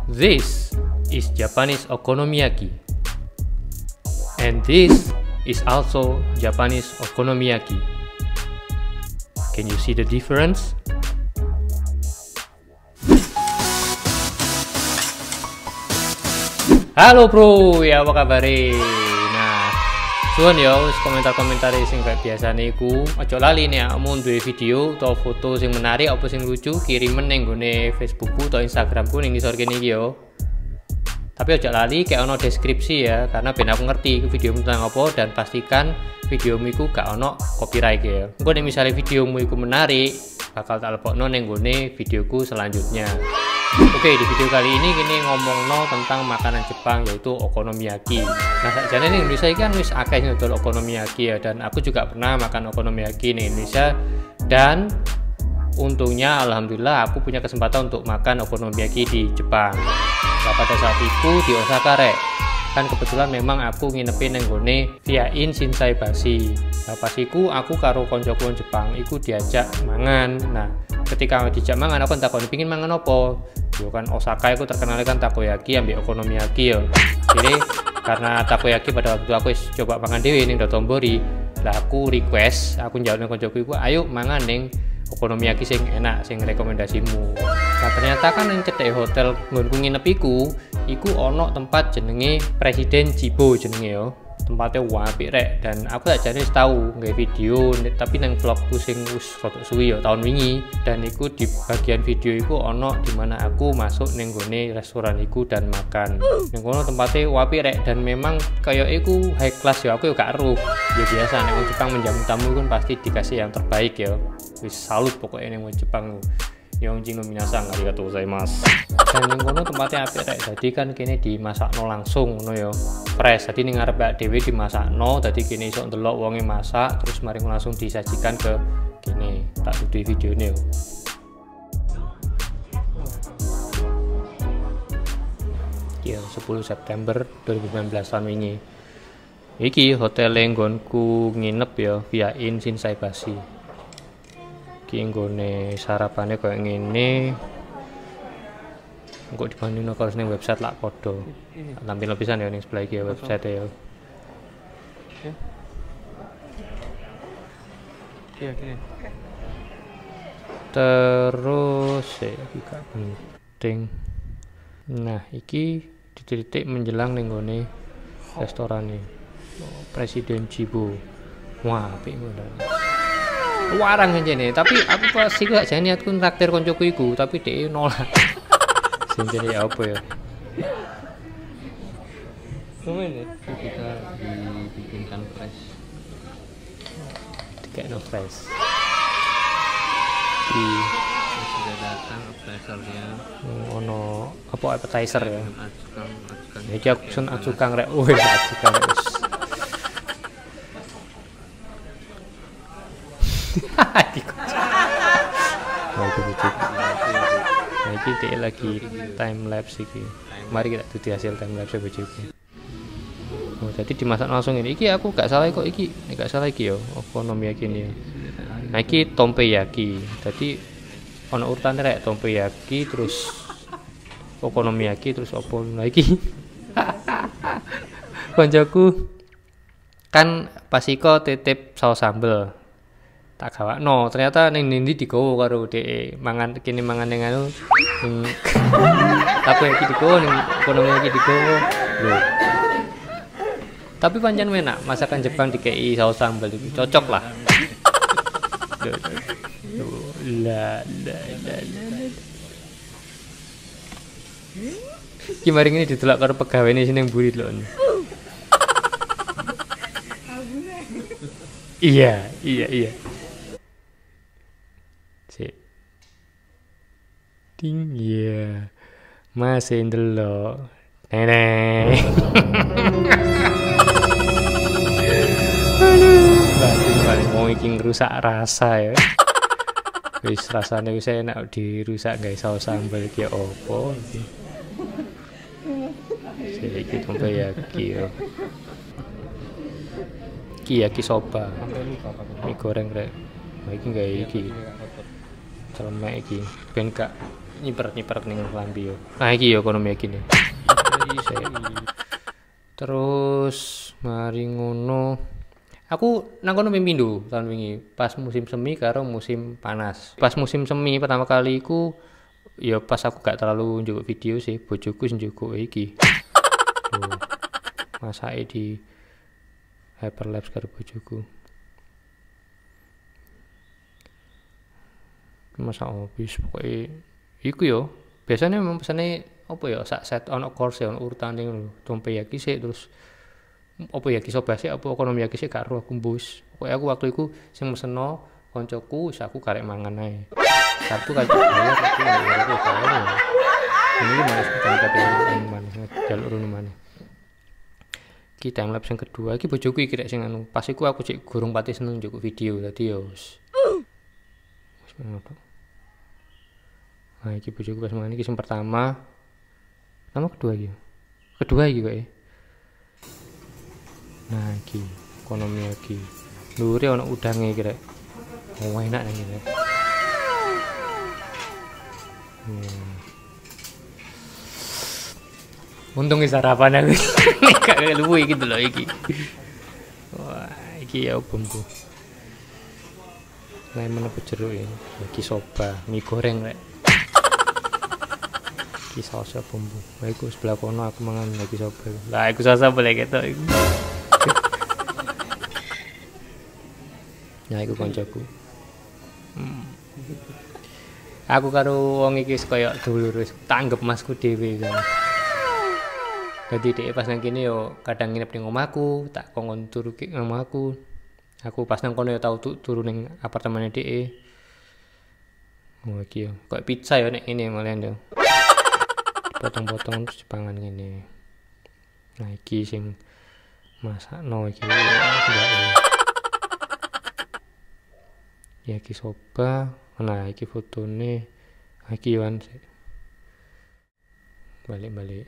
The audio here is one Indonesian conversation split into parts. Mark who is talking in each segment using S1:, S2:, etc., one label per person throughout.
S1: This is Japanese okonomiyaki. And this is also Japanese okonomiyaki. Can you see the difference? Halo bro, ya apa kabar? Nah, suwun ya wis komentar-komentar sing kayak biasa niku. Aja lali nek kamu duwe video atau foto sing menarik apa sing lucu kirimen ning gone Facebookku atau Instagramku ning ngisor kene iki ya. Tapi aja lali kayak ono deskripsi ya, karena ben aku ngerti video tentang apa dan pastikan videomu iku gak ono copyright ya. Engko nek misale videomu iku menarik, bakal tak lebokno ning gone videoku selanjutnya. Oke, di video kali ini ngomongno tentang makanan Jepang yaitu okonomiyaki. Nah, sakjane ning Indonesia iki kan wis akeh dodol okonomiyaki ya, dan aku juga pernah makan okonomiyaki ning Indonesia dan untungnya alhamdulillah aku punya kesempatan untuk makan okonomiyaki di Jepang. Nah, pada saat itu di Osaka rek. Kan kebetulan memang aku nginepin nang gone Via-in Shinsaibashi. Nah, pas iku aku karo koncoku Jepang iku diajak mangan. Nah, ketika dijak mangan aku takoni pengin mangan apa? Yo kan Osaka itu terkenal kan takoyaki ambek okonomiyaki ya. Jadi karena takoyaki pada waktu aku coba mangan dhewe ning Dotonbori, lah aku request, aku njaluk nang koncoku iku ayo mangan ning okonomiyaki sing enak, sing rekomendasimu. Nah ternyata kan yang cedek hotel nggonku nginep iku ono tempat jenenge Presiden Chibo jenenge yo. Tempatnya apik rek, dan aku tak jane tahu nggak video tapi nang vlogku sing wis rada suwi ya tahun wingi, dan iku di bagian video iku ono dimana aku masuk ning gone restoran iku dan makan. Ning kono tempatnya apik rek, dan memang kayak iku high class ya, aku ya gak eruh. Ya biasa nek wong Jepang menjamu tamu kan pasti dikasih yang terbaik ya. Wis salut pokoknya ning wong Jepang. Yonjingo minasan arigatou gozaimasu. Dan yang kono tempatnya apik rek, jadi kan kini dimasakno langsung ngono ya. Fresh, jadi ning ngarep dhewe dimasakno, dadi kene iso ndelok wonge masak terus mari langsung disajikan ke kene. Tak duduhi videone yo. Ya 10 September 2019 tahun wingi. Iki hotel nggonku nginep ya, Via-in Shinsaibashi. Iki nggone sarapane koyo ngene. Engko dibandingno karo ning website lak padha. Tampil pisan ya ning sebelah iki ya website ya. Iya, gini. Terus iki gak penting. Nah, iki titik-titik menjelang ning gone restoran iki. Presiden Chibo. Wah, apik ngono. Warang jane, tapi aku pasti gak jane aku traktir koncoku iku, tapi dhek nolak. Sing jane apa ya? Ini kita dibikinkan fresh. Kayak no fresh. Sudah datang appetizer-nya. Ono apa appetizer ya? Iki aku sun acukang rek. Wih, acukang rek. Nah, iki dia lagi time lapse iki. Mari kita tuti hasil time lapse bojoku. Oh, jadi dimasak langsung ini. Iki aku gak salah kok iki. Nek gak salah iki yo, okonomiyaki ini. Nah, iki tompeyaki. Jadi ono urutane rek, tompeyaki terus okonomiyaki terus opo. Nah, iki koncoku kan pas iko titip saus sambel. Tak gawakno, ternyata ning ndi digowo karo dhek mangan kene mangan ning anu ning apa iki digowo ning ekonomi iki digowo lho. Tapi pancen enak masakan Jepang dikei saus sambal iki cocok lah. La. Ki mari ngene ditolak karo pegawene sing mburi lho. Iya. Ding ya. Masih ndelok. Nenek. Aduh, mau iki ngrusak rasa ya. Wis rasane wis enak dirusak guys saus sambal iki opo iki. Iki tompeyaki yo. Iki yakisoba. Mie goreng rek. Iki gawe iki. Celemek iki ben gak nyiper ning lambi yo. Nah iki yo ekonomi iki. Terus mari ngono. Aku nang kono pindho tahun wingi pas musim semi karo musim panas. Pas musim semi pertama kali iku ya pas aku gak terlalu njuk video sih, bojoku sing njuk iki. Tuh. Masake di hyperlapse karo bojoku. Masak habis pokoke iku yo. Biasanya memang pesane apa ya sak set ono course ono urutane ngono. Tompeyaki sik terus apa ya kisah basi apa okonomiyaki sih karo aku mbus. Pokoke aku waktu iku sing meseno koncoku wis aku karek mangan ae. Satu kali bayar tapi aku bayar. Ini mas kita mana jalur mana. Kita time lapse yang kedua iki bojoku iki rek sing anu. Pas iku aku cek gurung pati seneng njuk video dadi yo wis ngono. Nah iki bojoku pas mangan iki sing pertama. Kedua iki. Kedua iki kok. Nah iki ekonomi iki lure ana udange iki rek. Oh enak nang ngene. Untung sarapan aku. Gak luwe iki lho iki. Wah, iki ya bumbu. Lemon apa jeruk ya? Iki soba, mie goreng rek. Iki saus bumbu. Lah iku sebelah kono aku mangan lagi soba. Lah iku saus boleh ketok iku. Nah iku koncoku. Aku karo wong iki kaya dulur wis tanggep masku dhewe kan. Dadi dhek pas nang kene yo kadang nginep ning omahku, tak kongkon turu ki omahku. Aku pas nang kono yo tau turu ning apartemene dhek. Oh iki yo kaya pizza yo nek ngene malian yo. Potong-potong terus dipangan ngene. Nah iki sing masakno iki ya iki soba. Nah iki fotone iki wan balik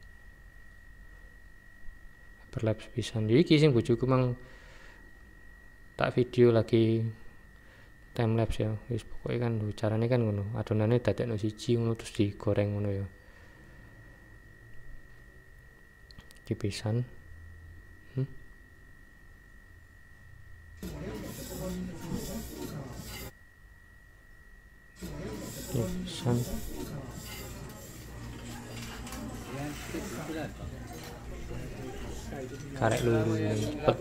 S1: berlapse pisan iki sing bojoku mang tak video lagi time lapse ya wis pokoke kan carane kan ngono adonane dadekno siji ngono terus digoreng ngono ya iki pisan pisan karek luru cepet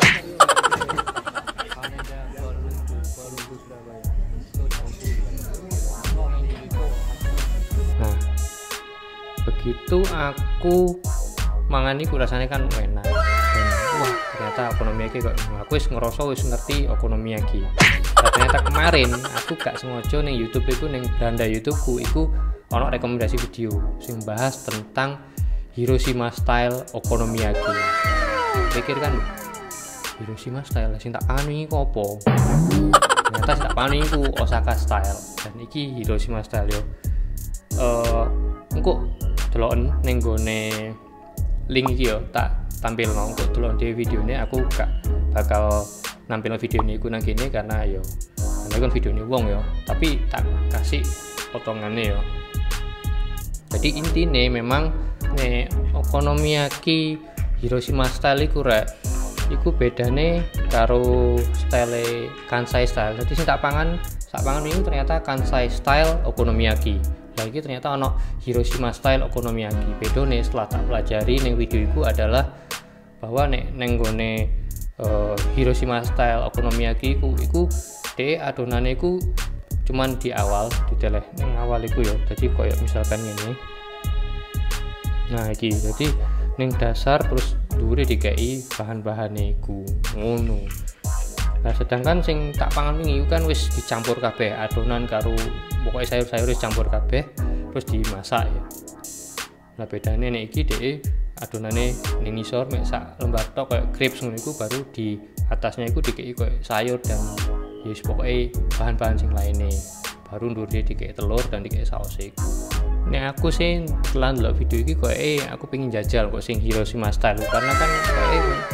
S1: nah begitu aku mangan iku rasanya kan enak wah ternyata ekonomi iki kok aku wis ngerasa wis ngerti ekonomi iki. Ternyata kemarin aku gak sengaja ning YouTube iku ning beranda YouTubeku iku ono rekomendasi video sing bahas tentang Hiroshima style okonomiyaki. Pikir kan Hiroshima style sing tak pahami iku apa? Ternyata sing tak pahami iku Osaka style dan iki Hiroshima style yo. Engko deloken ning gone link iki yo tak tampilno engko delok dhewe videone aku gak bakal nampilno video ini iku nang kene karena yo karena kan video ini wong yo tapi tak kasih potongannya yo. Jadi intine memang nek okonomiyaki Hiroshima style iku rek iku bedane karo style Kansai style. Jadi sing tak pangan ini ternyata Kansai style okonomiyaki. Lah iki ternyata ono Hiroshima style okonomiyaki. Bedone setelah tak pelajari ning video iku adalah bahwa nek neng gone Hiroshima style okonomiyaki iku adonane iku cuman di awal diteleh ning awal iku ya. Jadi koyo misalkan ngene. Nah iki jadi ning dasar terus dhuwure dikai bahan-bahane iku ngono. Nah sedangkan sing tak pangan wingi kan wis dicampur kabeh adonan karo pokoke sayur-sayur wis campur kabeh terus dimasak ya. Nah bedane nek iki dhek adonane ning ngisor mek sak lembar tok kayak crepes ngono iku baru di atasnya iku dikei kayak sayur dan ya pokoke bahan-bahan sing lainnya baru ndure dikei telur dan dikei saus iku. Nek aku sih telan ndelok video iki koyo aku pengen jajal kok sing Hiroshima style karena kan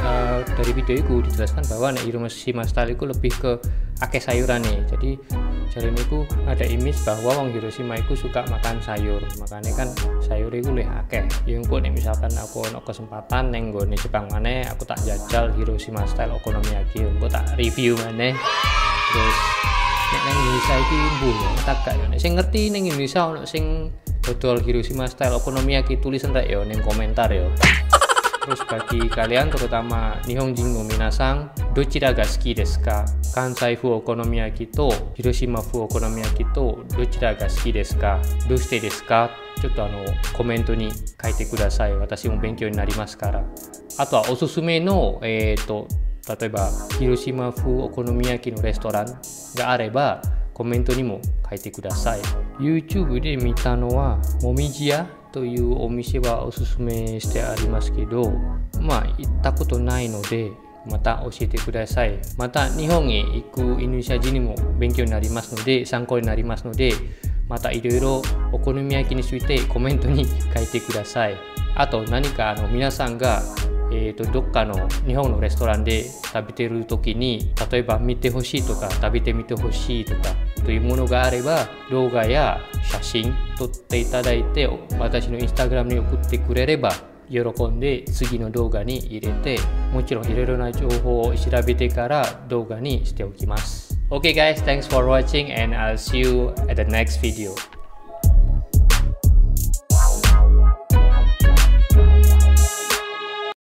S1: dari video iku dijelaskan bahwa nek Hiroshima style iku lebih ke akeh sayurane. Jadi Jadi niku ada image bahwa wong Hiroshima iku suka makan sayur, makanya kan sayur iku luwih akeh. Ya engko nek misalkan aku ono kesempatan neng nggone Jepang maneh, aku tak jajal Hiroshima style okonomiyaki, engko tak review maneh. Terus nek neng Indonesia iki mbuh tak gak yo. Nek sing ngerti neng Indonesia ono sing dodol Hiroshima style okonomiyaki, tulis entek yo ning komentar yo. Terus bagi kalian terutama Nihonjin no minasang, dochira ga suki desu ka? Kansai fu okonomiyaki to Hiroshima fu okonomiyaki to dochira ga suki desu ka? Doshite desu ka? ちょっとコメントに書いてください。私も勉強になりますから。あとはおすすめの例えば広島風お好み焼きのレストランがあればコメントにも書いてください。YouTube で見たのはもみじ屋というお店はおすすめしてありますけど、まあ行ったことないのでまた教えてください。また日本へ行くインドネシア人にも勉強になりますので、参考になりますので、またいろいろお好み焼きについてコメントに書いてください。あと何か皆さんがどっかの日本のレストランで食べてる時に例えば見てほしいとか食べてみてほしいとかというものがあれば動画や写真撮っていただいて私のインスタグラムに送ってくれれば喜んで次の動画に入れてもちろんいろいろな情報を調べてから動画にしておきます。Okay guys, thanks for watching and I'll see you at the next video.